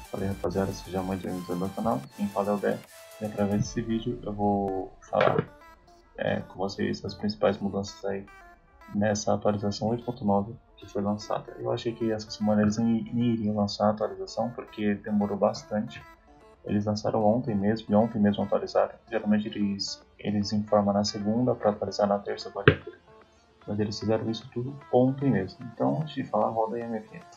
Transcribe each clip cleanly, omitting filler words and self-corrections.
Falei, rapaziada, seja muito bem-vindo ao meu canal. Quem fala é o Dé, e através desse vídeo eu vou falar com vocês as principais mudanças aí nessa atualização 8.9 que foi lançada. Eu achei que essa semana eles nem iriam lançar a atualização porque demorou bastante. Eles lançaram ontem mesmo, e ontem mesmo atualizaram. Geralmente eles informam na segunda para atualizar na terça, quarta-feira. Mas eles fizeram isso tudo ontem mesmo. Então, antes de falar, roda aí a minha vinheta.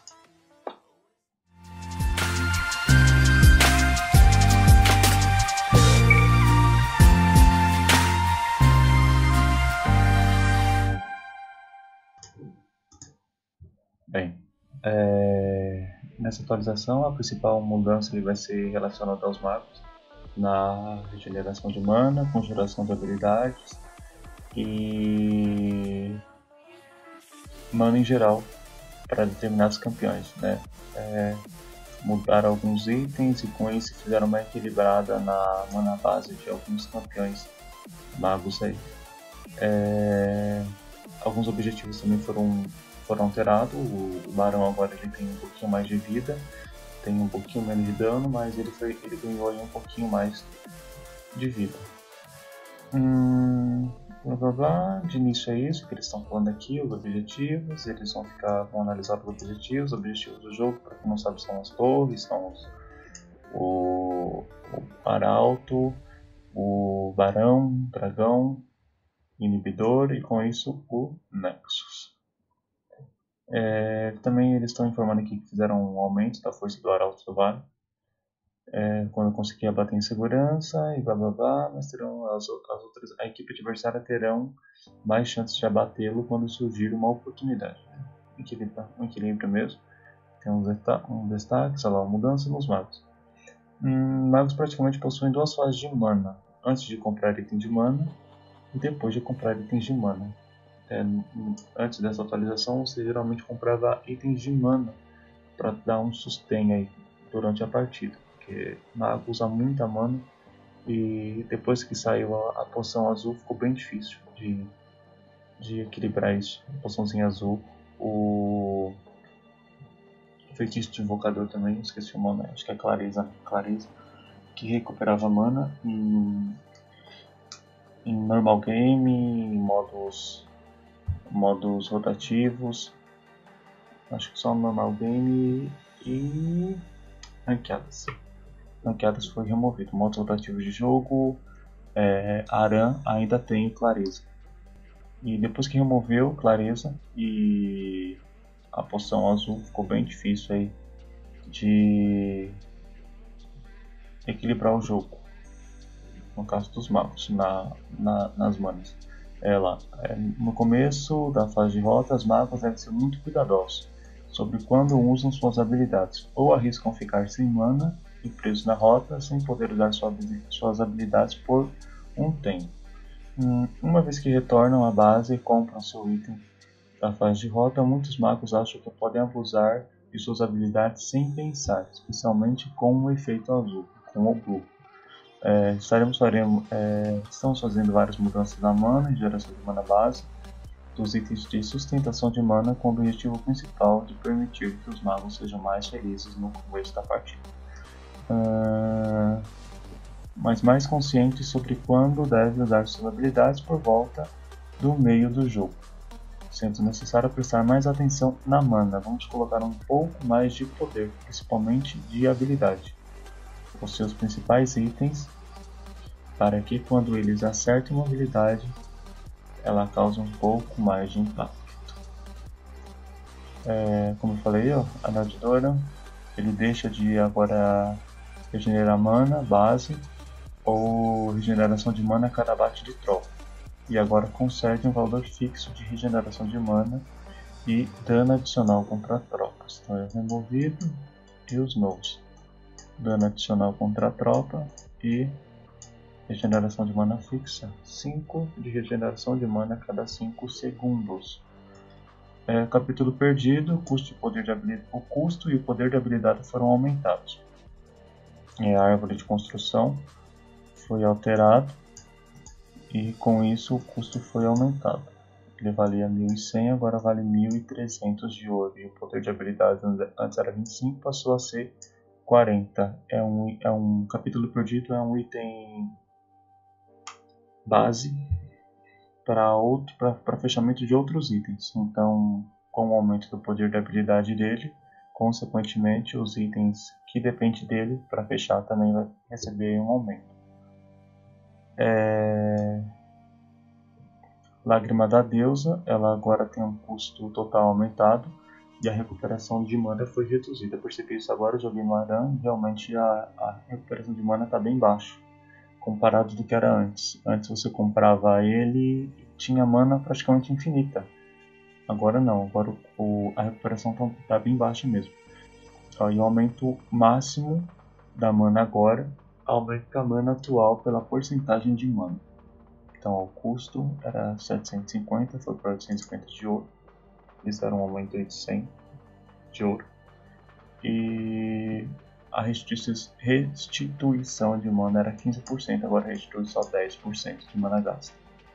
Bem, nessa atualização a principal mudança vai ser relacionada aos magos, na regeneração de mana, conjuração de habilidades e mana em geral para determinados campeões, né? Mudaram alguns itens e com isso fizeram uma equilibrada na mana base de alguns campeões magos aí. Alguns objetivos também foram alterados. O Barão agora ele tem um pouquinho mais de vida, tem um pouquinho menos de dano, mas ele ganhou aí um pouquinho mais de vida. Blá blá blá. De início é isso que eles estão falando aqui, os objetivos. Eles vão analisar os objetivos do jogo. Para quem não sabe, são as torres, são o arauto, o barão, dragão, inibidor e com isso o Nexus. Também eles estão informando aqui que fizeram um aumento da força do arauto do vale. Quando conseguir abater em segurança e blá blá blá, mas terão a equipe adversária terão mais chances de abatê-lo quando surgir uma oportunidade. Um equilíbrio mesmo. Tem um destaque, sei lá, uma mudança nos magos. Magos praticamente possuem duas fases de mana, antes de comprar item de mana e depois de comprar itens de mana. Antes dessa atualização você geralmente comprava itens de mana para dar um sustain aí durante a partida, porque mago usa muita mana e depois que saiu a poção azul ficou bem difícil de equilibrar isso. A poçãozinha azul, o feitiço de invocador também, esqueci o nome, acho que é Clareza, que recuperava mana em normal game, em modos rotativos, acho que só no normal game e ranqueadas. Ranqueadas foi removido. Modos rotativos de jogo, Aran ainda tem Clareza. E depois que removeu Clareza e a poção azul, ficou bem difícil aí de equilibrar o jogo. No caso dos magos, nas manas. No começo da fase de rota, os magos devem ser muito cuidadosos sobre quando usam suas habilidades, ou arriscam ficar sem mana e presos na rota sem poder usar suas habilidades por um tempo. Uma vez que retornam à base e compram seu item da fase de rota, muitos magos acham que podem abusar de suas habilidades sem pensar, especialmente com o efeito azul, com o blue. Estamos fazendo várias mudanças na mana e geração de mana base dos itens de sustentação de mana, com o objetivo principal de permitir que os magos sejam mais felizes no começo da partida, mas mais conscientes sobre quando deve usar suas habilidades por volta do meio do jogo, sendo necessário prestar mais atenção na mana. Vamos colocar um pouco mais de poder, principalmente de habilidade, os seus principais itens, para que quando eles acertem uma habilidade ela causa um pouco mais de impacto. Como eu falei, a Naldidora, ele deixa de agora regenerar mana base ou regeneração de mana a cada abate de tropa, e agora concede um valor fixo de regeneração de mana e dano adicional contra tropas. Então é removido e os novos: dano adicional contra a tropa e regeneração de mana fixa, 5 de regeneração de mana a cada 5 segundos. Capítulo perdido, o custo e o poder de habilidade foram aumentados. A árvore de construção foi alterado e com isso o custo foi aumentado. Ele valia 1.100, agora vale 1.300 de ouro, e o poder de habilidade antes era 25, passou a ser 40 é um capítulo perdido, é um item base para fechamento de outros itens. Então, com o aumento do poder de habilidade dele, consequentemente, os itens que dependem dele para fechar também vai receber um aumento. Lágrima da Deusa, ela agora tem um custo total aumentado e a recuperação de mana foi reduzida. Eu percebi isso agora, eu joguei no Aran e realmente a recuperação de mana está bem baixa comparado do que era antes. Antes você comprava ele e tinha mana praticamente infinita. Agora não, agora a recuperação está bem baixa mesmo. E o aumento máximo da mana agora aumenta a mana atual pela porcentagem de mana. Então o custo era 750, foi para 850 de ouro. Eles deram um aumento de 100 de ouro. E a restituição de mana era 15%, agora restitui só 10% de mana gasta.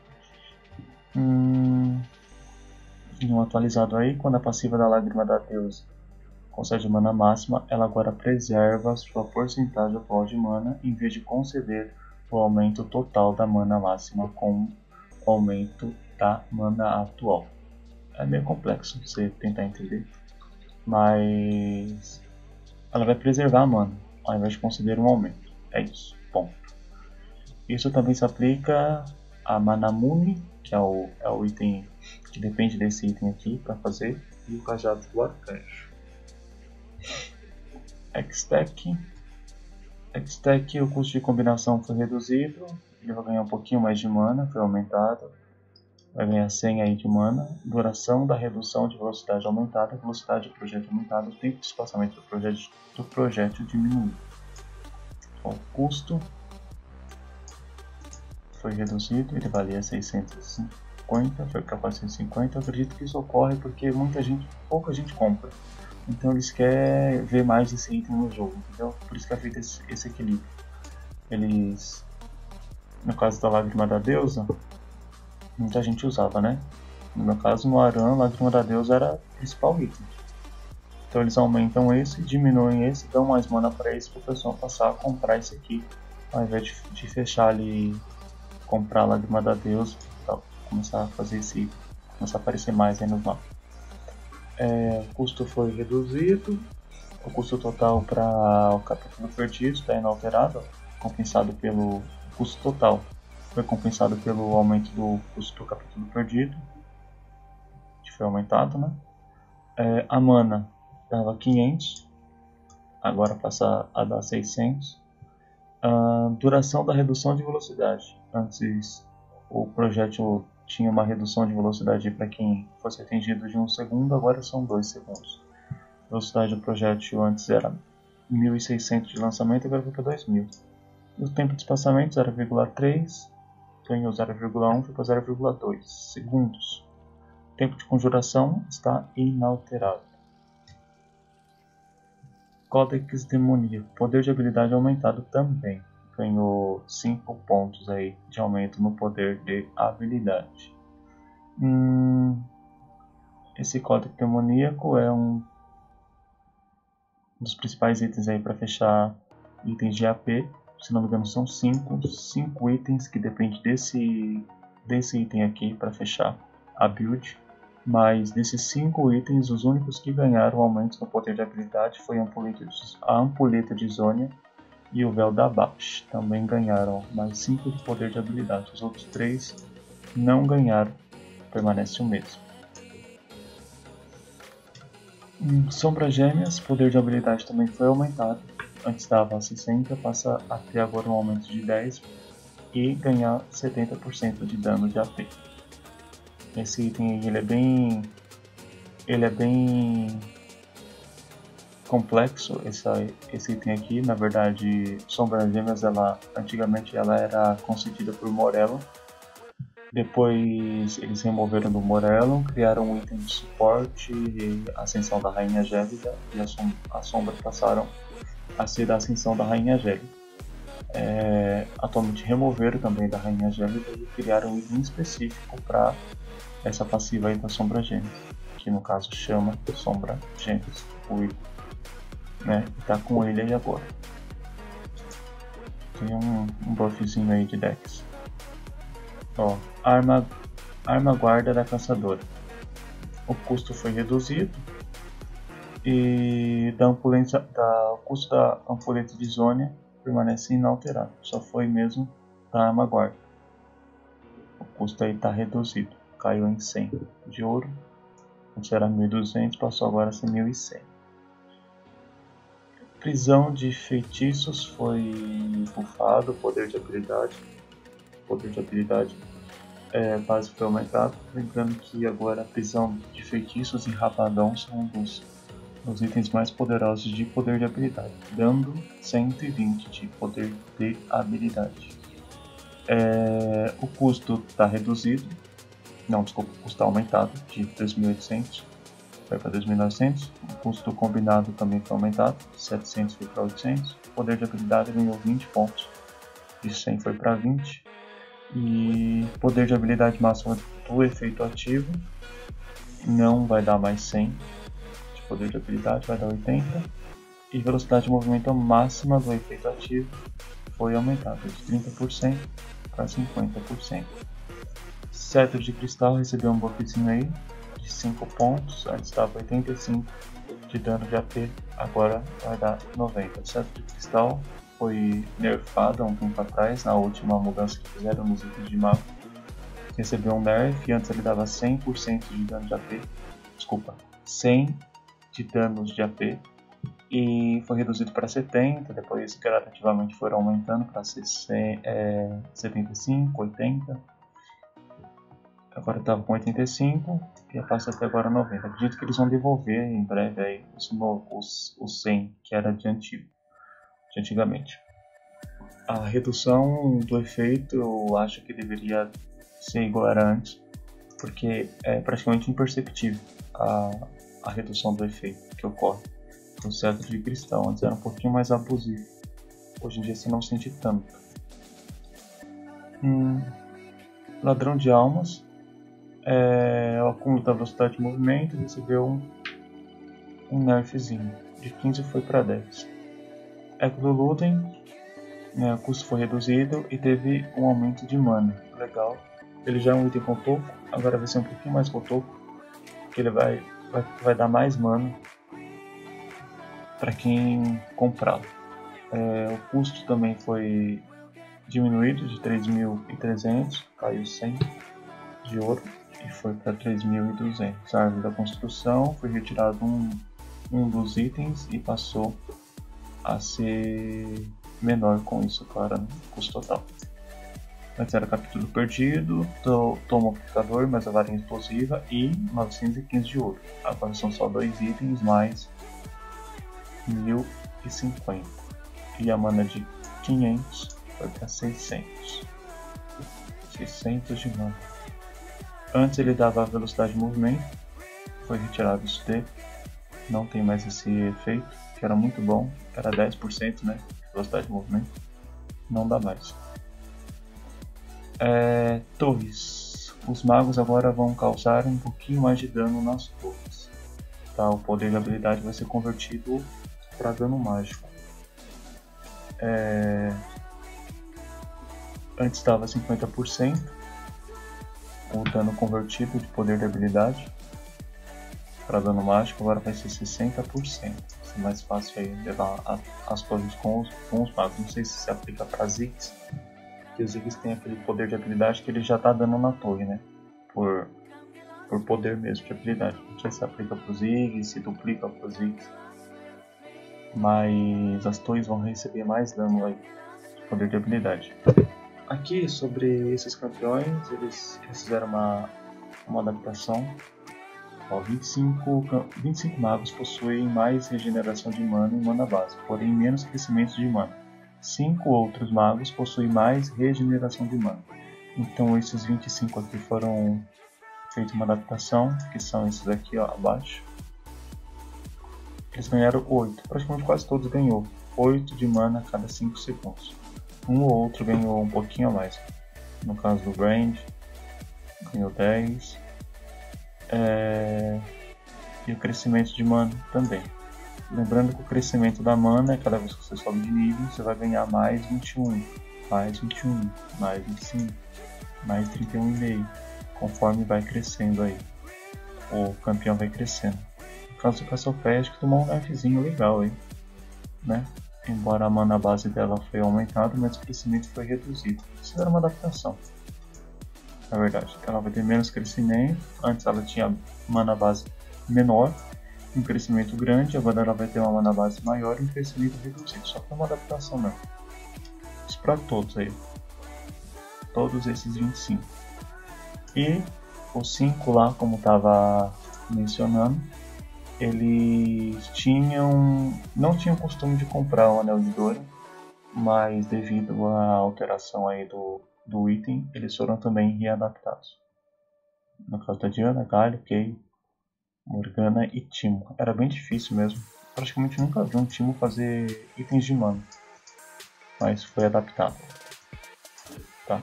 Um atualizado aí, quando a passiva da Lágrima da Deusa concede mana máxima, ela agora preserva sua porcentagem atual de mana em vez de conceder o aumento total da mana máxima com o aumento da mana atual. É meio complexo você tentar entender, mas ela vai preservar a mana ao invés de conceder um aumento. É isso, ponto. Isso também se aplica a Manamune, que é o item que depende desse item aqui para fazer, e o Cajado do Arcanjo. Hextech, o custo de combinação foi reduzido, ele vai ganhar um pouquinho mais de mana, foi aumentado, vai ganhar 100 aí de mana, duração da redução de velocidade aumentada, velocidade do projétil aumentada, o tempo de espaçamento do projétil diminuído. O custo foi reduzido, ele valia 650, foi para 450, eu acredito que isso ocorre porque pouca gente compra. Então eles querem ver mais esse item no jogo, entendeu? Por isso que é feito esse equilíbrio. Eles, no caso da Lágrima da Deusa, muita gente usava, né? No meu caso, no Aran, Lágrima da Deusa era o principal item. Então eles aumentam esse, diminuem esse, dão mais mana para esse, para o pessoal passar a comprar esse aqui, ao invés de fechar ali, comprar a Lágrima da Deusa, tal, começar a fazer esse item, começar a aparecer mais aí nos mapas. O custo foi reduzido, o custo total para o capítulo perdido está inalterado, compensado pelo custo total, foi compensado pelo aumento do custo do capítulo perdido, que foi aumentado, né? A mana dava 500, agora passa a dar 600. Duração da redução de velocidade, antes o projétil tinha uma redução de velocidade para quem fosse atingido de 1 segundo, agora são 2 segundos. A velocidade do projétil antes era 1600 de lançamento, agora foi para 2000. O tempo de espaçamento 0,3, ganhou 0,1, foi para 0,2 segundos. O tempo de conjuração está inalterado. Codex Demoníaco, poder de habilidade aumentado também. Ganhou 5 pontos aí de aumento no poder de habilidade. Esse Codex Demoníaco é um dos principais itens aí para fechar itens de AP. Se não me engano são 5 itens que dependem desse item aqui para fechar a build. Mas desses 5 itens, os únicos que ganharam aumentos no poder de habilidade foi a Ampulheta de Zônia e o Véu da Bash. Também ganharam mais 5 de poder de habilidade. Os outros 3 não ganharam, permanece o mesmo. Sombra Gêmeas, poder de habilidade também foi aumentado. Antes dava 60, passa a ter agora um aumento de 10 e ganhar 70% de dano de AP. Esse item ele é bem complexo, esse item aqui. Na verdade, Sombra Gêmeas, antigamente ela era concedida por Morellon. Depois eles removeram do Morellon, criaram um item de suporte e Ascensão da Rainha Gélida, e a Sombra passaram a ser da Ascensão da Rainha Gélida. Atualmente removeram também da Rainha Gélida e criaram um item específico para essa passiva aí da Sombra Gêmeas, que no caso chama Sombra Gêmeas, o item. né? E tá com ele aí agora. Tem um buffzinho aí de Dex. Ó, arma guarda da caçadora. O custo foi reduzido e o custo da ampulheta de Zônia permanece inalterado. Só foi mesmo da arma guarda. O custo aí está reduzido. Caiu em 100 de ouro. Antes era 1.200, passou agora a ser 1.100. Prisão de feitiços foi bufado. Poder de habilidade básico foi aumentado. Lembrando que agora a prisão de feitiços e rabadão são dos itens mais poderosos de poder de habilidade, dando 120 de poder de habilidade. O custo está reduzido. Não, desculpa, o custo está aumentado de 2.800 foi para 2.900. O custo combinado também foi aumentado, de 700 foi para 800. O poder de habilidade ganhou 20 pontos, de 100 foi para 20. E poder de habilidade máxima do efeito ativo não vai dar mais 100 de poder de habilidade, vai dar 80. E velocidade de movimento máxima do efeito ativo foi aumentada de 30% para 50%. Cetro de cristal recebeu um buffzinho aí de 5 pontos, antes estava 85 de dano de AP, agora vai dar 90. Cetro de cristal foi nerfado há um tempo atrás, na última mudança que fizeram nos itens de mago. Recebeu um nerf, antes ele dava 100% de dano de AP, 100 de danos de AP, e foi reduzido para 70, depois gradativamente foram aumentando para 75, 80, agora estava com 85 e passa até agora 90. Acredito que eles vão devolver em breve aí os 100 que era de antigamente. A redução do efeito eu acho que deveria ser igual era antes, porque é praticamente imperceptível a redução do efeito que ocorre no cetro de cristal. Antes era um pouquinho mais abusivo, hoje em dia você não sente tanto. Ladrão de almas, o acúmulo da velocidade de movimento recebeu um nerfzinho, de 15 foi para 10. Eco do Lúden, o custo foi reduzido e teve um aumento de mana, legal. Ele já é um item com toco, agora vai ser um pouquinho mais com toco, porque ele vai dar mais mana para quem comprá-lo. O custo também foi diminuído de 3.300, caiu 100 de ouro e foi para 3.200. A árvore da construção foi retirado um dos itens e passou a ser menor com isso, claro, no custo total. Antes era capítulo perdido, toma aplicador, mais a varinha explosiva e 915 de ouro. Agora são só 2 itens mais 1.050. E a mana de 500 foi para 600. 600 de mana. Antes ele dava a velocidade de movimento, foi retirado isso dele. Não tem mais esse efeito, que era muito bom, era 10%, né, de velocidade de movimento. Não dá mais. Torres. Os magos agora vão causar um pouquinho mais de dano nas torres. Tá? O poder de habilidade vai ser convertido para dano mágico. Antes estava 50% o dano convertido de poder de habilidade para dano mágico, agora vai ser 60%. Vai ser mais fácil aí levar as torres com os magos. Não sei se aplica para Ziggs, que os Ziggs tem aquele poder de habilidade que ele já está dando na torre, né? Por poder mesmo de habilidade. Não sei se aplica para os Ziggs, se duplica para os Ziggs. Mas as torres vão receber mais dano aí de poder de habilidade. Aqui sobre esses campeões, eles fizeram uma adaptação. 25 magos possuem mais regeneração de mana e mana base, porém menos crescimento de mana. 5 outros magos possuem mais regeneração de mana. Então esses 25 aqui foram feitos uma adaptação, que são esses aqui ó, abaixo. Eles ganharam 8, praticamente quase todos ganhou 8 de mana a cada 5 segundos. Um ou outro ganhou um pouquinho a mais. No caso do Brand, ganhou 10. E o crescimento de mana também. Lembrando que o crescimento da mana, cada vez que você sobe de nível, você vai ganhar mais 21, mais 21, mais 25, mais 31,5, conforme vai crescendo aí. O campeão vai crescendo. No caso do Cassiopeia, acho que tomou um nerfzinho legal aí, né? Embora a mana base dela foi aumentada, mas o crescimento foi reduzido. Isso era uma adaptação, na verdade. Ela vai ter menos crescimento. Antes ela tinha mana base menor, um crescimento grande. Agora ela vai ter uma mana base maior e um crescimento reduzido. Só que é uma adaptação mesmo. Isso para todos aí. Todos esses 25. E os 5 lá, como estava mencionando, eles não tinham costume de comprar o Anel de Dora, mas devido à alteração aí do item, eles foram também readaptados. No caso da Diana, Galio, Kay, Morgana e Timo. Era bem difícil mesmo. Praticamente nunca vi um Timo fazer itens de mana, mas foi adaptado. Tá.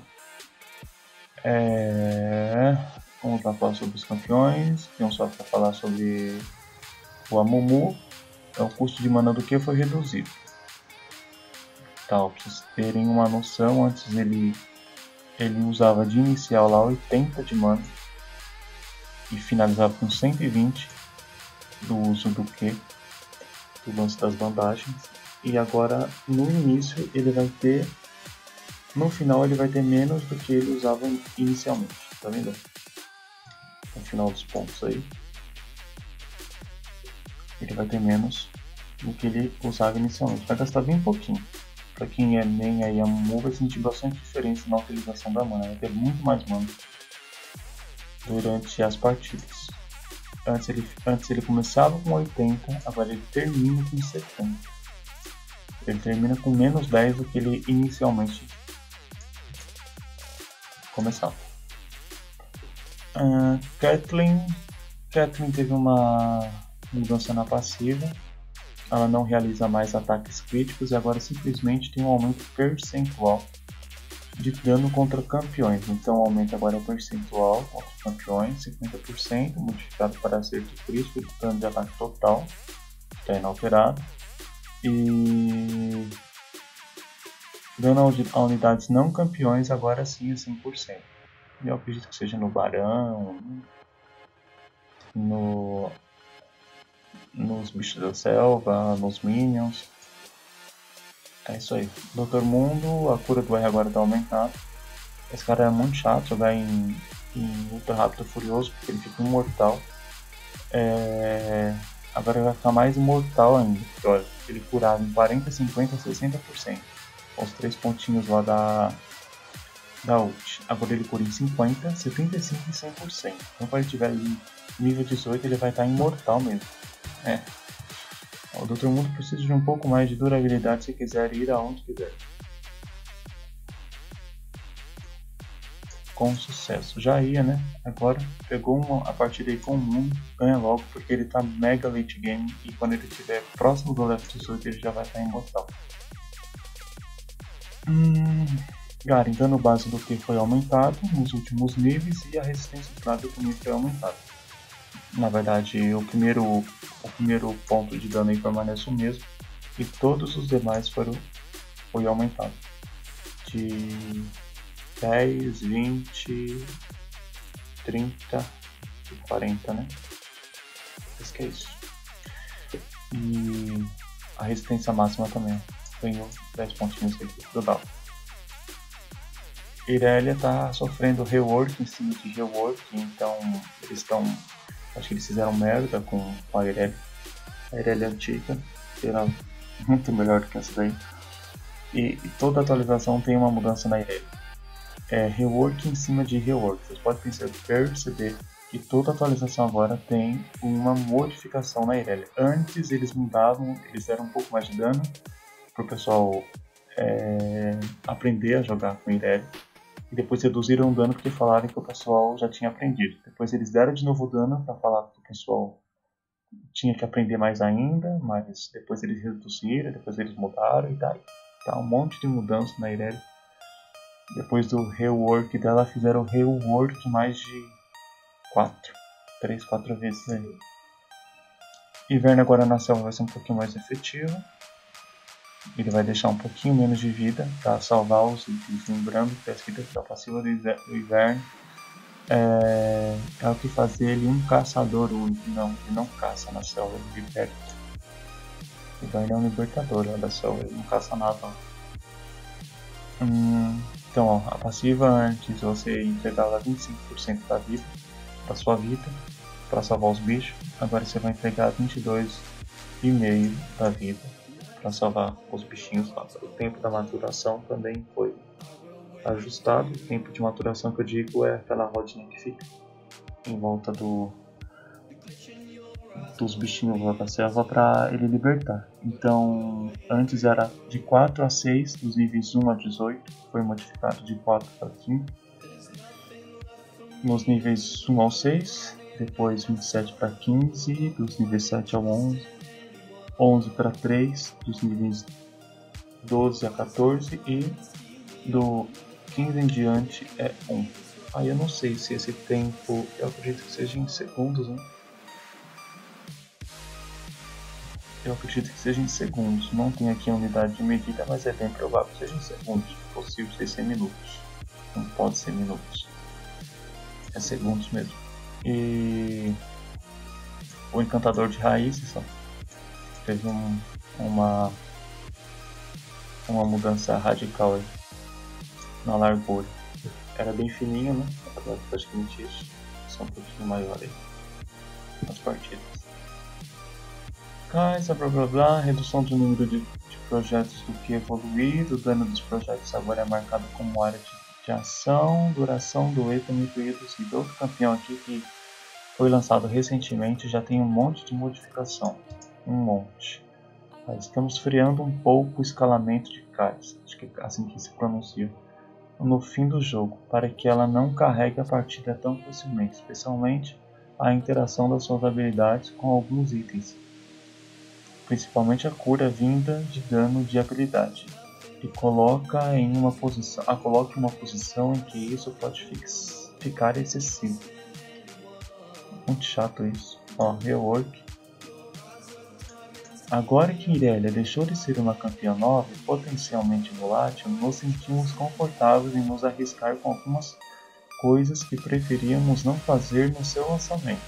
Vamos lá falar sobre os campeões. Tem só para falar sobre o Amumu. Então, o custo de mana do que foi reduzido. Tá, pra vocês terem uma noção, antes ele usava de inicial lá 80 de mana e finalizava com 120 do uso do Q, do lance das bandagens. E agora no início ele vai ter, no final ele vai ter menos do que ele usava inicialmente, tá vendo? No final dos pontos aí, ele vai ter menos do que ele usava inicialmente, vai gastar bem pouquinho. Para quem é main aí, a Amumu vai sentir bastante diferença na utilização da mana, vai ter muito mais mana durante as partidas. Antes ele começava com 80, agora ele termina com 70. Ele termina com menos 10 do que ele inicialmente começava. Caitlyn teve uma mudança na passiva. Ela não realiza mais ataques críticos e agora simplesmente tem um aumento percentual de dano contra campeões. Então o aumento agora é percentual contra campeões, 50%, modificado para acerto crítico e dano de ataque total, está inalterado. E dano a unidades não campeões agora sim é 100%. Eu acredito que seja no Barão, nos bichos da selva, nos minions. É isso aí. Dr. Mundo, a cura do R agora está aumentada. Esse cara é muito chato jogar em Ultra Rápido Furioso, porque ele fica imortal. Agora ele vai ficar mais imortal ainda. Porque, olha, ele curava em 40, 50, 60%. Com os 3 pontinhos lá da ult. Agora ele cura em 50, 75 e 100%. Então quando ele tiver em nível 18 ele vai estar imortal mesmo. O Dr. Mundo precisa de um pouco mais de durabilidade se quiser ir aonde quiser. Com sucesso. Já ia, né? Agora pegou a partida aí com o Mundo, ganha logo porque ele tá mega late game e quando ele estiver próximo do level 18 ele já vai estar imortal. Garen, dano base do que foi aumentado nos últimos níveis e a resistência de dano também foi aumentada. Na verdade, o primeiro ponto de dano aí permanece o mesmo e todos os demais foi aumentado de 10, 20, 30 e 40, né? Acho que é isso. E a resistência máxima também ganhou 10 pontinhos aqui do dado. Irelia tá sofrendo rework em cima de rework, então eles estão. Acho que eles fizeram merda com a Irelia. A Irelia antiga era muito melhor do que essa daí. E toda atualização tem uma mudança na Irelia. Rework em cima de rework. Vocês podem perceber que toda atualização agora tem uma modificação na Irelia. Antes eles mudavam, eles deram um pouco mais de dano para o pessoal aprender a jogar com Irelia. E depois reduziram o dano porque falaram que o pessoal já tinha aprendido. Depois eles deram de novo dano para falar que o pessoal tinha que aprender mais ainda, mas depois eles reduziram, depois eles mudaram e tal. Tá um monte de mudança na Irelia. Depois do rework dela, fizeram rework mais de 3, 4 vezes aí. Inverno agora na selva vai ser um pouquinho mais efetivo. Ele vai deixar um pouquinho menos de vida para salvar os itens. Lembrando que a escrita da passiva do inverno é o que fazer ele um caçador único. Não, ele não caça na selva, ele liberta. Então ele é um libertador da selva, ele não caça nada. Então, ó, a passiva, antes você entregava 25% da vida, da sua vida, para salvar os bichos. Agora você vai entregar 22,5% da vida para salvar os bichinhos lá. O tempo da maturação também foi ajustado. O tempo de maturação que eu digo é aquela rodinha que fica em volta dos bichinhos lá da selva para ele libertar. Então, antes era de 4 a 6, dos níveis 1 a 18, foi modificado de 4 para 5. Nos níveis 1 ao 6, depois 27 para 15, dos níveis 7 ao 11, 11 para 3, dos níveis 12 a 14 e do 15 em diante é 1. Aí eu não sei se esse tempo, eu acredito que seja em segundos, né? Eu acredito que seja em segundos. Não tem aqui a unidade de medida, mas é bem provável que seja em segundos. Possível ser minutos. Não pode ser minutos. É segundos mesmo. E o encantador de raízes, ó, teve uma mudança radical aí na largura. Era bem fininho, né? Agora praticamente isso. Só um pouquinho maior aí nas partidas. Caixa, blá blá blá, redução do número de projetos do que evoluído, o dano dos projetos agora é marcado como área de ação, duração do E também foi reduzido. Outro campeão aqui que foi lançado recentemente já tem um monte de modificação, um monte. Mas estamos freando um pouco o escalamento de Kais, acho que é assim que se pronuncia, no fim do jogo, para que ela não carregue a partida tão facilmente, especialmente a interação das suas habilidades com alguns itens. Principalmente a cura vinda de dano de habilidade, e coloque em uma posição em que isso pode ficar excessivo. Muito chato isso. Ó, rework. Agora que Irelia deixou de ser uma campeã nova e potencialmente volátil, nos sentimos confortáveis em nos arriscar com algumas coisas que preferíamos não fazer no seu lançamento.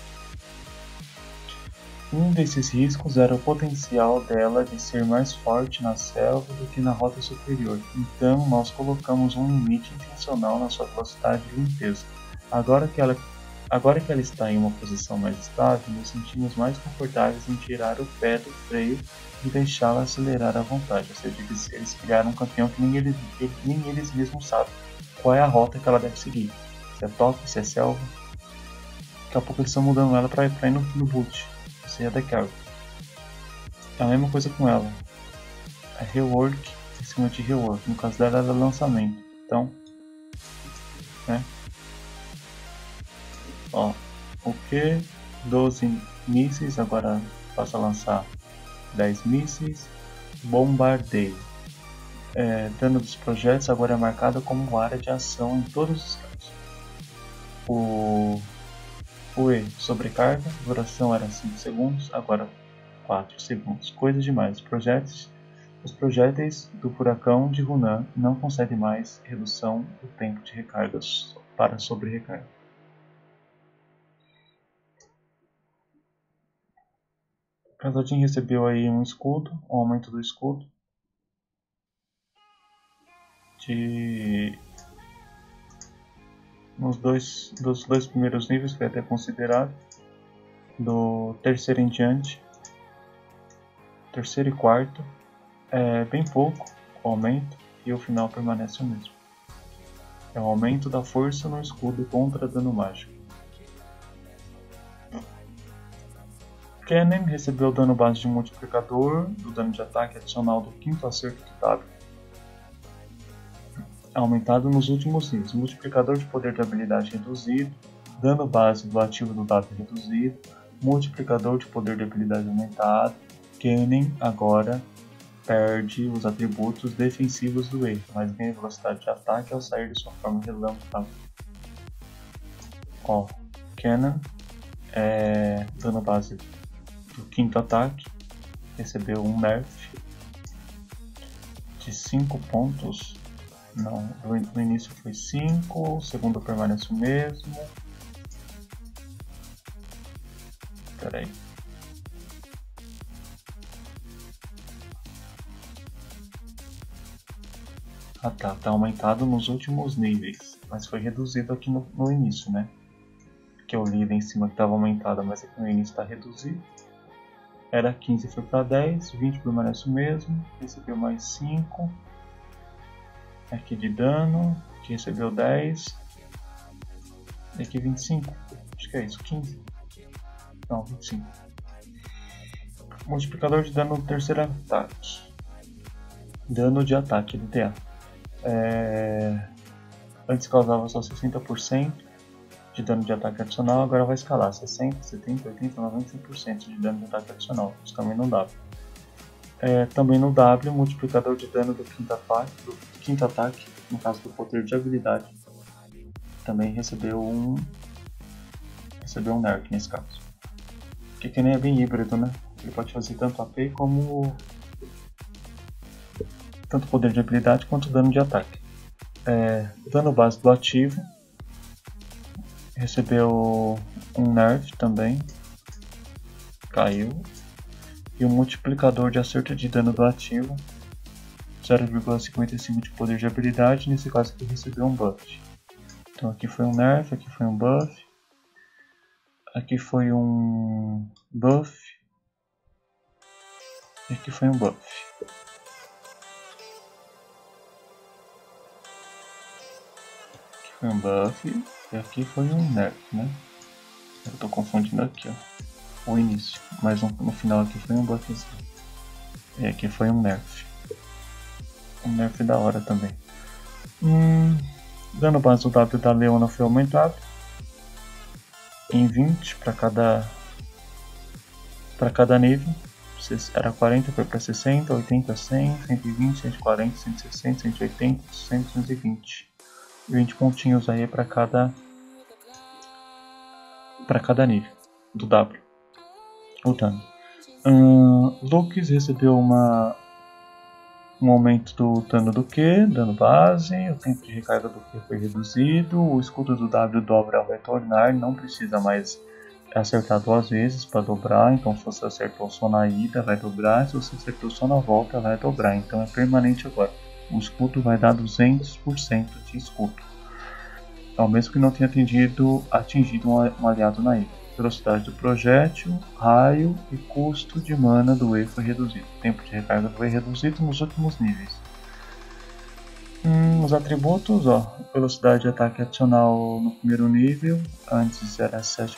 Um desses riscos era o potencial dela de ser mais forte na selva do que na rota superior, então nós colocamos um limite intencional na sua velocidade de limpeza. Agora que ela está em uma posição mais estável, nos sentimos mais confortáveis em tirar o pé do freio e deixá-la acelerar à vontade. Ou seja, eles criaram um campeão que nem eles mesmos sabem qual é a rota que ela deve seguir. Se é top, se é selva. Daqui a pouco eles estão mudando ela para ir no boot. Isso é da Carol. É a mesma coisa com ela. É rework em cima de rework. No caso dela, é lançamento. Então, né? Ó, o que? 12 mísseis. Agora passa a lançar 10 mísseis. Bombardeio. Dano dos projetos agora é marcado como área de ação em todos os casos. O E, sobrecarga, duração era 5 segundos, agora 4 segundos. Coisa demais. Os projéteis do furacão de Hunan não concedem mais redução do tempo de recarga para sobre-recarga. Casadin recebeu aí um escudo, um aumento do escudo dos dois primeiros níveis, que é até considerado, do terceiro em diante, terceiro e quarto, é bem pouco o aumento e o final permanece o mesmo. É o aumento da força no escudo contra dano mágico. Kennen recebeu o dano base de multiplicador do dano de ataque adicional do quinto acerto do W, aumentado nos últimos níveis. Multiplicador de poder de habilidade reduzido, dano base do ativo do W reduzido, multiplicador de poder de habilidade aumentado. Kennen agora perde os atributos defensivos do E, mas ganha velocidade de ataque ao sair de sua forma relâmpago. Ó, Kennen dano base do quinto ataque recebeu um nerf de 5 pontos. Não, no início foi 5, o segundo permanece o mesmo. Espera aí. Ah tá aumentado nos últimos níveis, mas foi reduzido aqui no início, né? Que eu li ali em cima que estava aumentada, mas aqui no início está reduzido. Era 15, foi para 10, 20 permanece o mesmo, recebeu mais 5. Aqui de dano, que recebeu 10. E aqui 25, acho que é isso, 15. Não, 25. Multiplicador de dano no terceiro ataque. Dano de ataque, DTA. Antes causava só 60% de dano de ataque adicional, agora vai escalar 60, 70, 80, 90, 100% de dano de ataque adicional. Isso também no W. Também no W, multiplicador de dano do quinto ataque, no caso do poder de habilidade, também recebeu um nerf nesse caso. Que nem é bem híbrido, né? Ele pode fazer tanto AP como tanto poder de habilidade quanto dano de ataque. Dano base do ativo recebeu um nerf também, caiu. E o multiplicador de acerto de dano do ativo 0,55 de poder de habilidade, nesse caso aqui recebeu um buff. Então aqui foi um nerf, aqui foi um buff, aqui foi um buff, e aqui foi um buff. Aqui foi um buff, e aqui foi um nerf, né? Eu tô confundindo aqui, ó, o início, mas no final aqui foi um buff, e aqui foi um nerf. Um nerf da hora também. Dano base do W da Leona foi aumentado em 20 para cada nível. Era 40, foi para 60, 80, 100, 120, 140, 160, 180, 120. 20 pontinhos aí para cada nível do W. O dano. Lux recebeu um aumento do dano do Q, dano base, o tempo de recarga do Q foi reduzido, o escudo do W dobra ao retornar, não precisa mais acertar 2 vezes para dobrar, então se você acertou só na ida vai dobrar, se você acertou só na volta vai dobrar, então é permanente agora. O escudo vai dar 200% de escudo, ao mesmo que não tenha atingido um aliado na ida. Velocidade do projétil, raio e custo de mana do E foi reduzido. O tempo de recarga foi reduzido nos últimos níveis. Os atributos, velocidade de ataque adicional no primeiro nível, antes era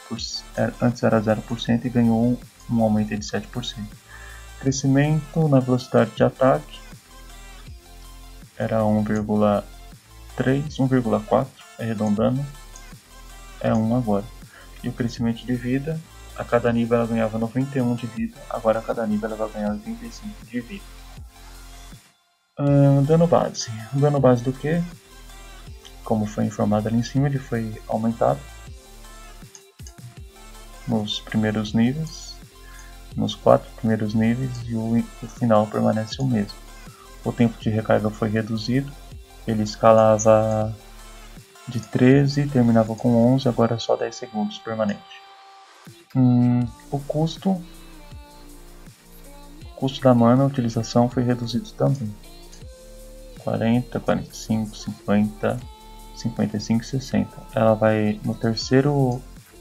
0% e ganhou um aumento de 7%. Crescimento na velocidade de ataque era 1,3, 1,4, arredondando, é 1 agora. E o crescimento de vida, a cada nível ela ganhava 91 de vida, agora a cada nível ela vai ganhar 85 de vida. Dano base. O dano base do que? Como foi informado ali em cima, ele foi aumentado nos primeiros níveis, nos 4 primeiros níveis, e o final permanece o mesmo. O tempo de recarga foi reduzido, ele escalava de 13 e terminava com 11, agora é só 10 segundos permanente. O custo da mana, a utilização foi reduzido também. 40, 45, 50, 55 e 60. Ela vai no terceiro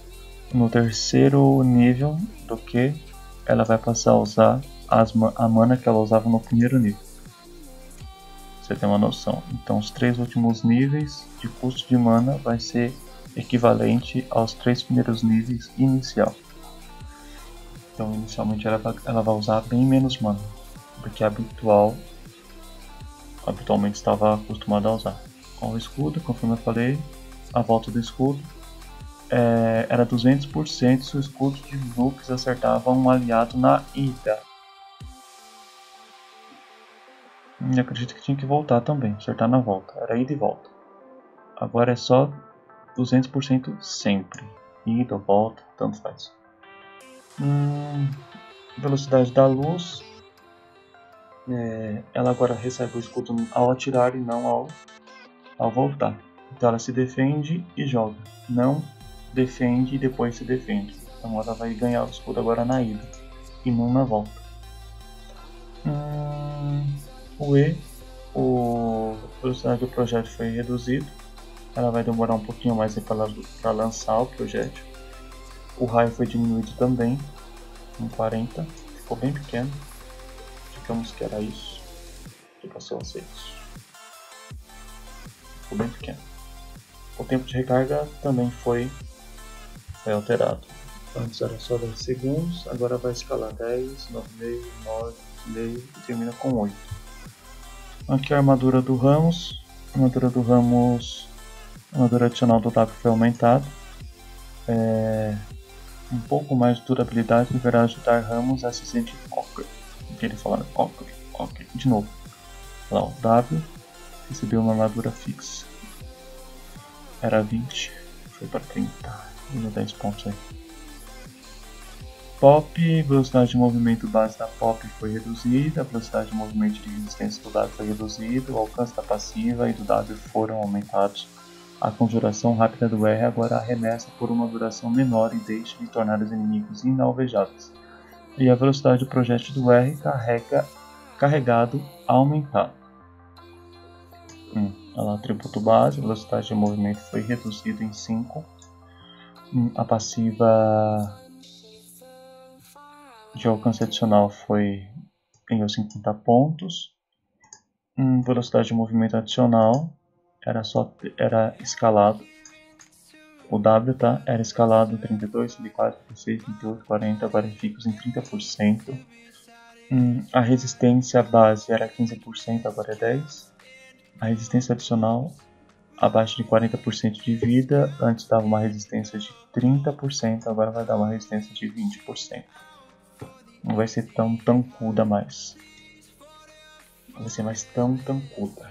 nível do que ela vai passar a usar a mana que ela usava no primeiro nível. Você tem uma noção. Então os 3 últimos níveis de custo de mana vai ser equivalente aos 3 primeiros níveis inicial. Então inicialmente ela vai usar bem menos mana do que habitualmente estava acostumado a usar. Com o escudo, conforme eu falei, a volta do escudo era 200% se o escudo de Lux acertava um aliado na ida. E acredito que tinha que voltar também, acertar na volta, era ida e volta. Agora é só 200% sempre, ida ou volta, tanto faz. Velocidade da luz. Ela agora recebe o escudo ao atirar e não ao voltar. Então ela se defende e joga. Não defende e depois se defende. Então ela vai ganhar o escudo agora na ida e não na volta. O E, a velocidade do projétil foi reduzido. Ela vai demorar um pouquinho mais para lançar o projétil. O raio foi diminuído também, em 40. Ficou bem pequeno. Digamos que era isso. Que passou a ser isso. Ficou bem pequeno. O tempo de recarga também foi alterado. Antes era só 10 segundos, agora vai escalar 10, 9,5, 9,5 e termina com 8. Aqui a armadura do Ramos. A armadura do Ramos, a armadura adicional do W foi aumentada. Um pouco mais de durabilidade deverá ajudar Ramos a se sentir ok. Que ele falando ok. De novo. Lá, o W recebeu uma armadura fixa. Era 20, foi para 30. Ainda 10 pontos aí. Pop, velocidade de movimento base da Pop foi reduzida, a velocidade de movimento de resistência do W foi reduzida, o alcance da passiva e do W foram aumentados. A conjuração rápida do R agora arremessa por uma duração menor e deixa de tornar os inimigos inalvejáveis. E a velocidade do projétil do R carregado aumentada. Olha lá, atributo base, a velocidade de movimento foi reduzida em 5. A passiva de alcance adicional ganhou 50 pontos. Velocidade de movimento adicional era escalado. O W era escalado 32, 34, 36, 38, 40, agora fica em 30%. A resistência base era 15%, agora é 10%. A resistência adicional abaixo de 40% de vida, antes dava uma resistência de 30%, agora vai dar uma resistência de 20%. Não vai ser tão tancuda mais. Não vai ser mais tão tancuda.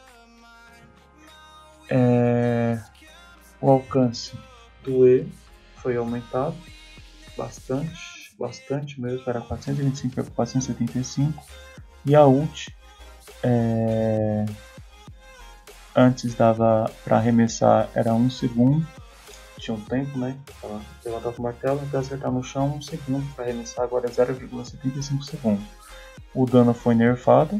O alcance do E foi aumentado bastante mesmo, era 425 para 475. E a ult antes dava para arremessar era 1 segundo, tinha um tempo, né? Ela levantava o martelo até acertar no chão, 1 segundo para arremessar, agora é 0,75 segundos. O dano foi nerfado.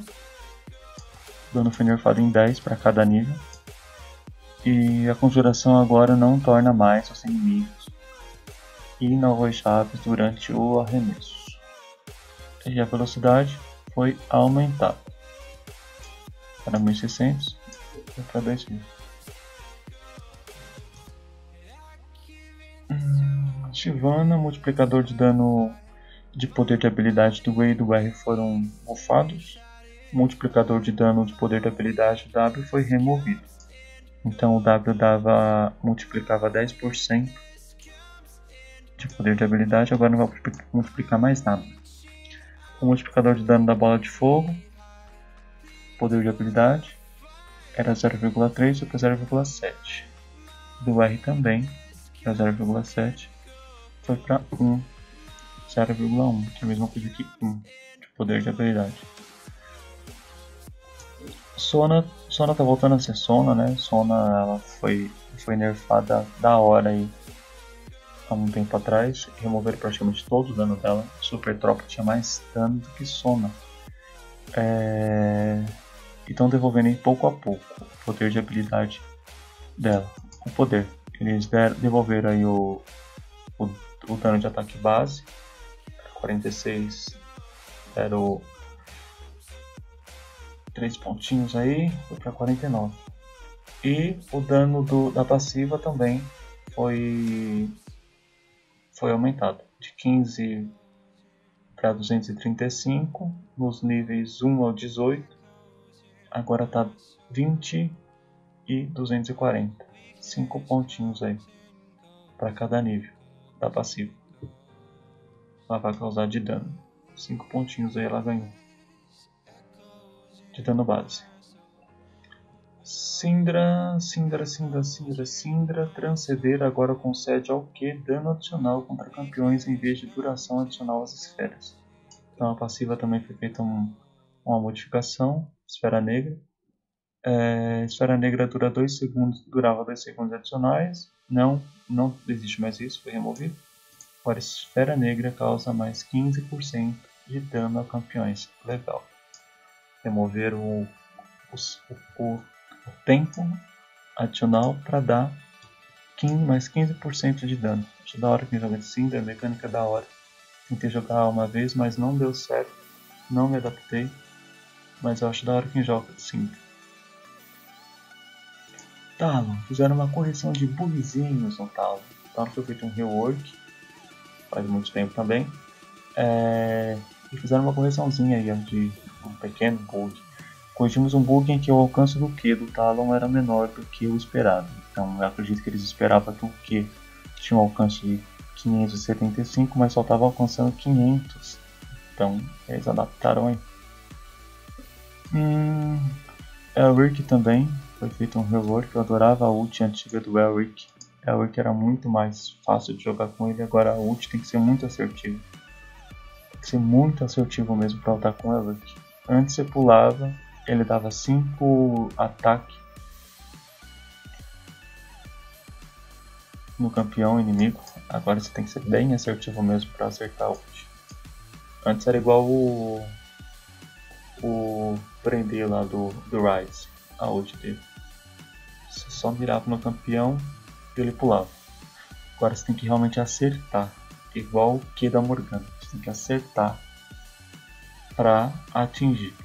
Em 10 para cada nível. E a conjuração agora não torna mais os inimigos inalvejáveis durante o arremesso. E a velocidade foi aumentada. Para 1600 e para 2000. Shyvana, multiplicador de dano de poder de habilidade do E e do R foram bufados. Multiplicador de dano de poder de habilidade do W foi removido. Então o W multiplicava 10% de poder de habilidade, agora não vai multiplicar mais nada. O multiplicador de dano da bola de fogo, poder de habilidade, era 0,3 e para 0,7. Do R também, para 0,7, foi para 1, 0,1, que é a mesma coisa que 1 de poder de habilidade. Sona tá voltando a ser Sona, né? Sona ela foi nerfada da hora aí há um tempo atrás, removeram praticamente todo o dano dela. Super Tropa tinha mais dano do que Sona. E estão devolvendo aí pouco a pouco o poder de habilidade dela. O poder. Eles devolveram aí o dano de ataque base. 46 era o 3 pontinhos aí, foi para 49. E o dano da passiva também foi aumentado de 15 para 235 nos níveis 1 ao 18. Agora está 20 e 240. 5 pontinhos aí para cada nível da passiva. Ela vai causar de dano. 5 pontinhos aí ela ganhou de dano base. Syndra Transcender agora concede ao Q dano adicional contra campeões em vez de duração adicional às esferas. Então a passiva também foi feita uma modificação, esfera negra. Esfera negra dura 2 segundos, durava 2 segundos adicionais. Não existe mais isso, foi removido. Agora esfera negra causa mais 15% de dano a campeões. Legal. Remover o tempo adicional para dar mais 15% de dano. Acho da hora que joga de Cinder, a mecânica é da hora. Tentei jogar uma vez, mas não deu certo. Não me adaptei. Mas eu acho da hora quem joga de Cinder. Talon, fizeram uma correção de bugzinhos no Talon. Talon foi feito um rework, faz muito tempo também. E fizeram uma correçãozinha aí de um pequeno bug. Corrigimos um bug em que o alcance do Q do Talon era menor do que o esperado. Então eu acredito que eles esperavam que o Q tinha um alcance de 575, mas só estava alcançando 500. Então eles adaptaram aí. Elric também foi feito um rework. Eu adorava a ult antiga do Elric. Elric era muito mais fácil de jogar com ele. Agora a ult tem que ser muito assertivo. Tem que ser muito assertivo mesmo para lutar com o Elric. Antes você pulava, ele dava 5 ataque no campeão inimigo. Agora você tem que ser bem assertivo mesmo para acertar a ult. Antes era igual o prender lá do Ryze, a ult dele. Você só mirava no campeão e ele pulava. Agora você tem que realmente acertar, igual o Q da Morgana. Você tem que acertar para atingir.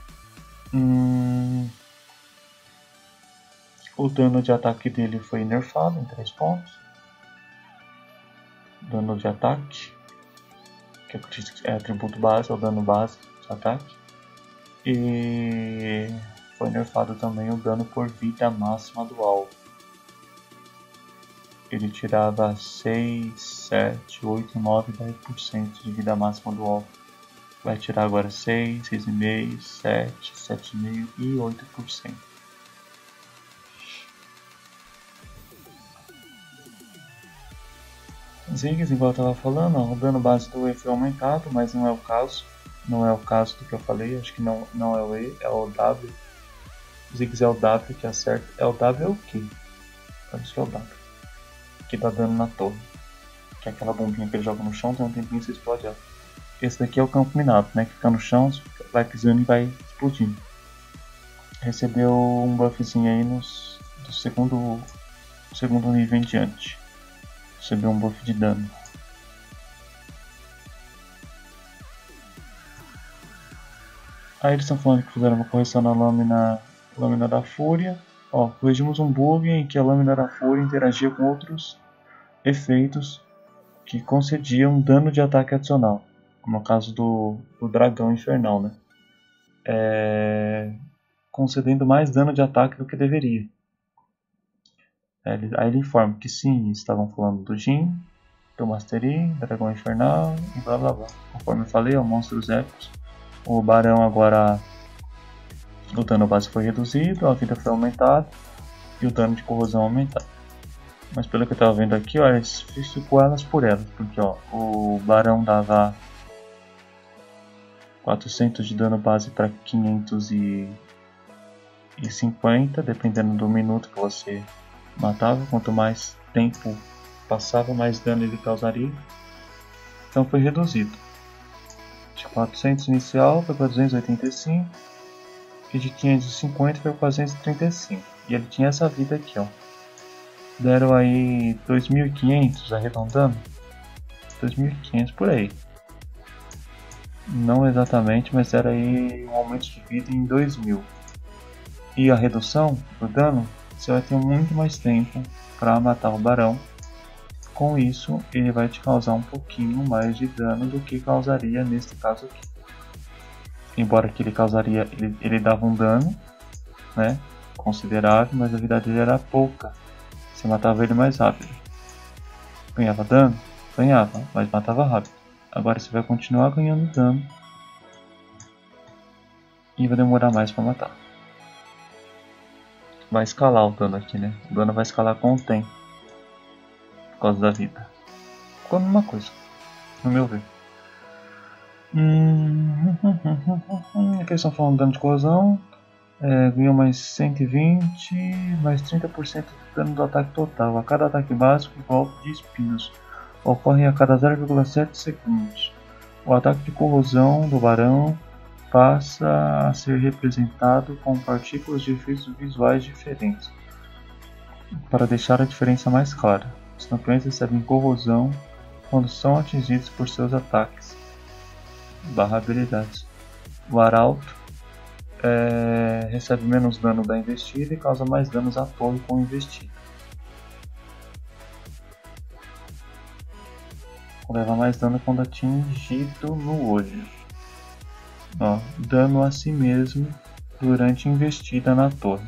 O dano de ataque dele foi nerfado em 3 pontos. Dano de ataque, que eu acredito que é atributo base, é o dano base de ataque. E foi nerfado também o dano por vida máxima do alvo. Ele tirava 6, 7, 8, 9, 10% de vida máxima do alvo. Vai tirar agora 6, 6,5, 7, 7,5 e 8%. Ziggs, igual eu estava falando, o dano base do E foi aumentado, mas não é o caso. Não é o caso do que eu falei, acho que não é o E, é o W. Ziggs é o W que acerta. É o W é o Q? Acho que é o W. Que dá dano na torre. Que é aquela bombinha que ele joga no chão, tem um tempinho e você explode ela. Esse daqui é o campo minado, né? Que fica no chão, vai pisando e vai explodindo. Recebeu um buffzinho aí do segundo nível em diante. Recebeu um buff de dano. Aí eles estão falando que fizeram uma correção na lâmina da Fúria. Ó, corrigimos um bug em que a lâmina da Fúria interagia com outros efeitos que concediam dano de ataque adicional. No caso do dragão infernal, né? Concedendo mais dano de ataque do que deveria. Aí ele informa que sim, estavam falando do Jhin, do Master Yi, dragão infernal e blá blá blá. Conforme eu falei, monstros épicos. O barão agora, o dano base foi reduzido, a vida foi aumentada e o dano de corrosão aumentado. Mas pelo que eu estava vendo aqui, ó, eles ficou elas por elas, porque ó, o barão dava 400 de dano base para 550, dependendo do minuto que você matava. Quanto mais tempo passava, mais dano ele causaria. Então foi reduzido. De 400 inicial foi para 285 e de 550 foi para 235. E ele tinha essa vida aqui, ó. Deram aí 2.500 arredondando. 2.500 por aí. Não exatamente, mas era aí um aumento de vida em 2.000. E a redução do dano, você vai ter muito mais tempo para matar o barão. Com isso, ele vai te causar um pouquinho mais de dano do que causaria neste caso aqui. Embora que ele dava um dano, né, considerável, mas a vida dele era pouca. Você matava ele mais rápido. Ganhava dano? Ganhava, mas matava rápido. Agora você vai continuar ganhando dano e vai demorar mais para matar. Vai escalar o dano aqui, né? O dano vai escalar com o tempo. Por causa da vida. Ficou a mesma coisa, no meu ver. Aqui eles estão falando de dano de corrosão. Ganhou mais 120, mais 30% de dano do ataque total. A cada ataque básico, golpe de espinhos ocorre a cada 0,7 segundos. O ataque de corrosão do barão passa a ser representado com partículas de efeitos visuais diferentes. Para deixar a diferença mais clara, os campeões recebem corrosão quando são atingidos por seus ataques / habilidades. O arauto recebe menos dano da investida e causa mais danos à torre com investida. Leva mais dano quando atingido no olho. Dano a si mesmo durante investida na torre.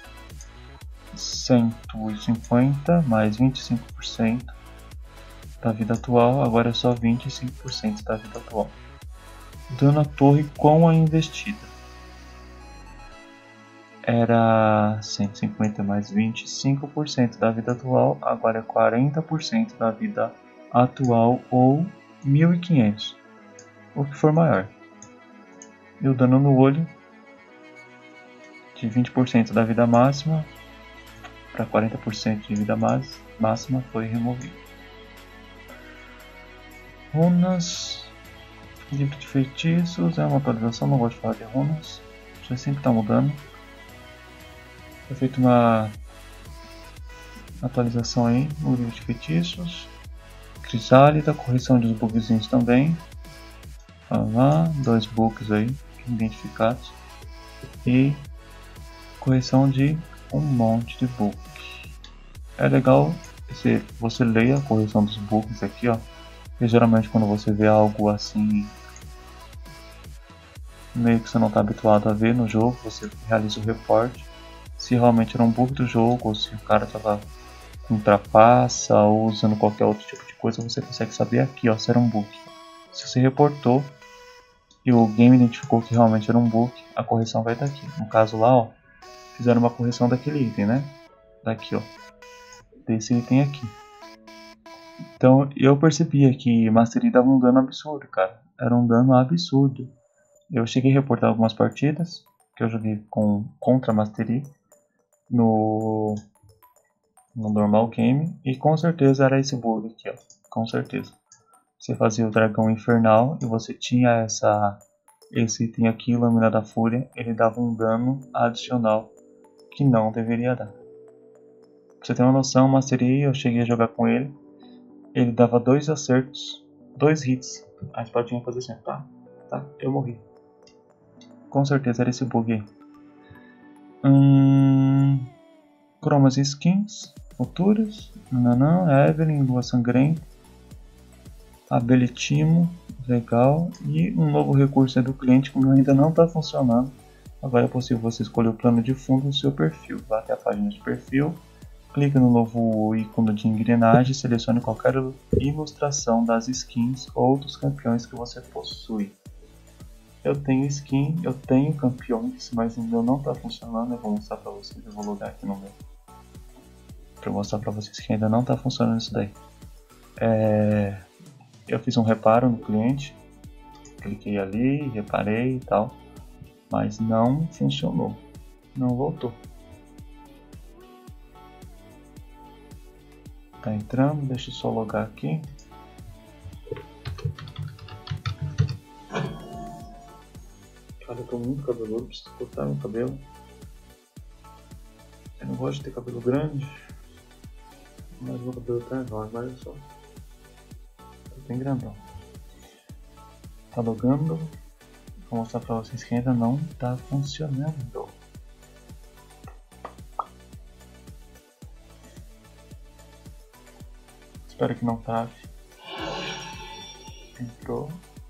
150 mais 25% da vida atual, agora é só 25% da vida atual. Dano à torre com a investida. Era 150 mais 25% da vida atual, agora é 40% da vida atual ou 1500, o que for maior. E o dano no olho, de 20% da vida máxima para 40% de vida máxima, foi removido. Runas, livro de feitiços, é uma atualização, não gosto de falar de runas, já sempre está mudando. Foi feita uma atualização aí no livro de feitiços. Crisálida, correção dos bugzinhos também. Vamos lá, 2 bugs aí identificados. E correção de um monte de bug. É legal se você ler a correção dos bugs aqui, ó. E geralmente quando você vê algo assim meio que você não está habituado a ver no jogo, você realiza o reporte. Se realmente era um bug do jogo, ou se o cara estava com trapaça ou usando qualquer outro tipo de coisa, você consegue saber aqui, ó, se era um bug. Se você reportou e o game identificou que realmente era um bug, a correção vai estar aqui. No caso lá, ó, fizeram uma correção daquele item, né? Daqui, ó, desse item aqui. Então eu percebia que Mastery dava um dano absurdo, cara. Era um dano absurdo. Eu cheguei a reportar algumas partidas que eu joguei contra Mastery no normal game, e com certeza era esse bug aqui, ó. Com certeza. Você fazia o dragão infernal e você tinha esse item aqui, Lâmina da Fúria, ele dava um dano adicional que não deveria dar. Pra você ter uma noção, Mastery, eu cheguei a jogar com ele, ele dava 2 acertos, 2 hits, a espadinha fazia assim, tá, eu morri. Com certeza era esse bug aí. Cromas e skins futuras, Evelyn, Lua Sangrenta, Abelitimo, legal, e um novo recurso do cliente que ainda não está funcionando. Agora é possível você escolher o plano de fundo do seu perfil. Vá até a página de perfil, clique no novo ícone de engrenagem e selecione qualquer ilustração das skins ou dos campeões que você possui. Eu tenho skin, eu tenho campeões, mas ainda não está funcionando. Eu vou mostrar para vocês, eu vou logar aqui no meu, para mostrar para vocês que ainda não está funcionando isso daí. Eu fiz um reparo no cliente, cliquei ali, reparei e tal, mas não funcionou, não voltou. Tá entrando, deixa eu só logar aqui. Cara, eu tô muito cabeludo, preciso cortar meu cabelo. Eu não gosto de ter cabelo grande, mas meu cabelo tá enorme, olha só. Tá bem grandão. Tá logando. Vou mostrar pra vocês que ainda não tá funcionando. Espero que não trave. Entrou.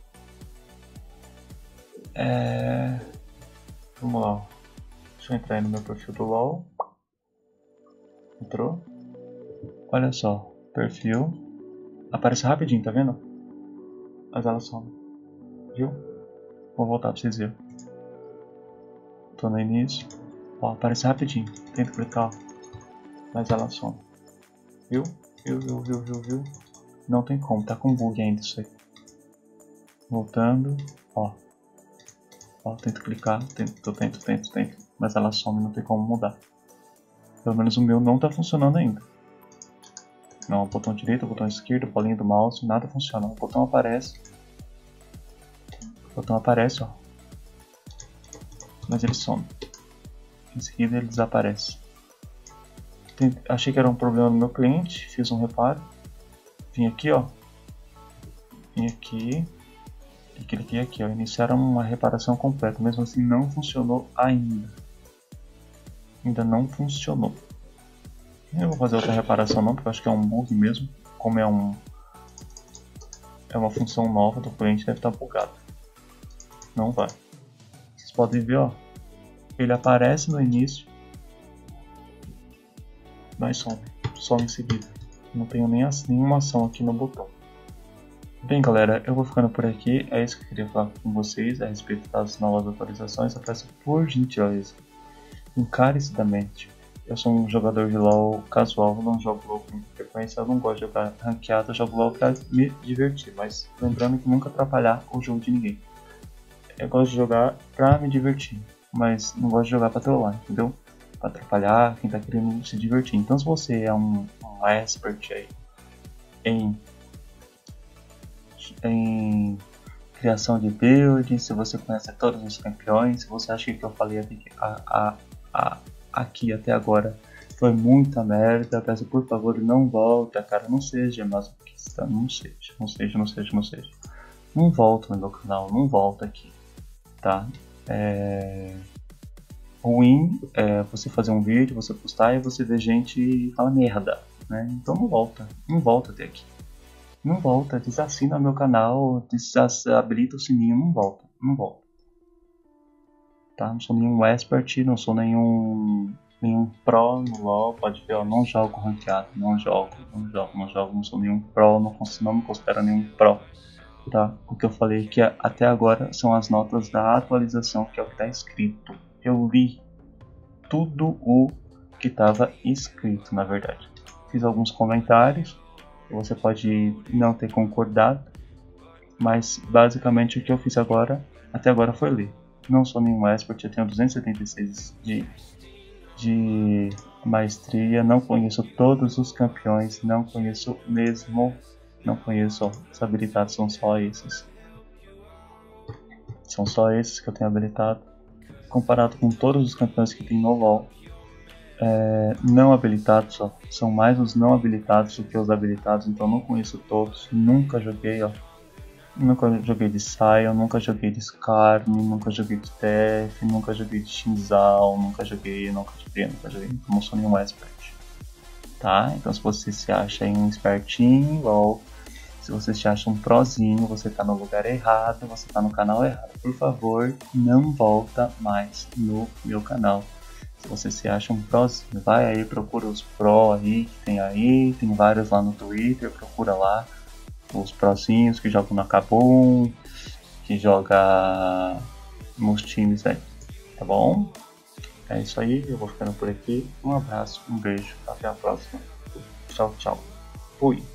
Vamos lá. Deixa eu entrar aí no meu perfil do LoL. Entrou. Olha só. Perfil. Aparece rapidinho, tá vendo? Mas ela some. Viu? Vou voltar pra vocês verem. Tô no início. Ó, aparece rapidinho. Tenta clicar. Mas ela some. Viu? Viu? Não tem como. Tá com bug ainda isso aí. Voltando, ó. Ó, tento clicar, tento, mas ela some, não tem como mudar. Pelo menos o meu não tá funcionando ainda. Não, botão direito, botão esquerdo, bolinha do mouse, nada funciona. O botão aparece. O botão aparece, ó. Mas ele some. Em seguida ele desaparece. Achei que era um problema no meu cliente, fiz um reparo. Vim aqui, ó. Vim aqui. E cliquei aqui, ó. Iniciar uma reparação completa. Mesmo assim não funcionou ainda. Ainda não funcionou. Eu não vou fazer outra reparação não, porque eu acho que é um bug mesmo. Como é uma função nova do cliente, deve estar bugado. Não vai. Vocês podem ver, ó. Ele aparece no início, mas some em seguida. Não tenho nenhuma ação aqui no botão. Bem, galera, eu vou ficando por aqui. É isso que eu queria falar com vocês a respeito das novas atualizações. Eu peço por gentileza, encarecidamente. Eu sou um jogador de LoL casual, não jogo LoL com frequência, eu não gosto de jogar ranqueado, eu jogo LoL pra me divertir, mas lembrando que nunca atrapalhar o jogo de ninguém. Eu gosto de jogar pra me divertir, mas não gosto de jogar pra trollar, entendeu? Pra atrapalhar quem tá querendo se divertir. Então se você é um expert aí em criação de build, se você conhece todos os campeões, se você acha que o que eu falei aqui até agora foi muita merda, peço por favor não volta, cara, não seja masoquista, não seja. Não volta no meu canal, não volta aqui, tá? Ruim é você fazer um vídeo, você postar e você ver gente falar merda, né? Então não volta até aqui. Não volta, desassina meu canal, habilita o sininho, não volta. Tá? Não sou nenhum expert, não sou nenhum pro no LoL, pode ver, eu não jogo ranqueado, não sou nenhum pro, não me considero nenhum pro, tá? O que eu falei aqui até agora são as notas da atualização, que é o que está escrito. Eu li tudo o que estava escrito, na verdade. Fiz alguns comentários, você pode não ter concordado, mas basicamente o que eu fiz até agora foi ler. Não sou nenhum expert, eu tenho 276 de maestria, não conheço todos os campeões, não conheço, os habilitados são só esses. São só esses que eu tenho habilitado. Comparado com todos os campeões que tem no LoL, não habilitados, ó, são mais os não habilitados do que os habilitados, então não conheço todos, nunca joguei, ó. Nunca joguei de Sion, nunca joguei de Skarn, nunca joguei de TF, nunca joguei de Shinzal, nunca joguei, então não sou nenhum expert, tá? Então se você se acha um espertinho, ou se você se acha um prozinho, você tá no lugar errado, você tá no canal errado. Por favor, não volta mais no meu canal. Se você se acha um prozinho, vai aí, procura os pro aí que tem vários lá no Twitter, procura lá. Os prozinhos que jogam na Kabum, que joga nos times aí, tá bom? É isso aí, eu vou ficando por aqui. Um abraço, um beijo, até a próxima. Tchau, tchau. Fui.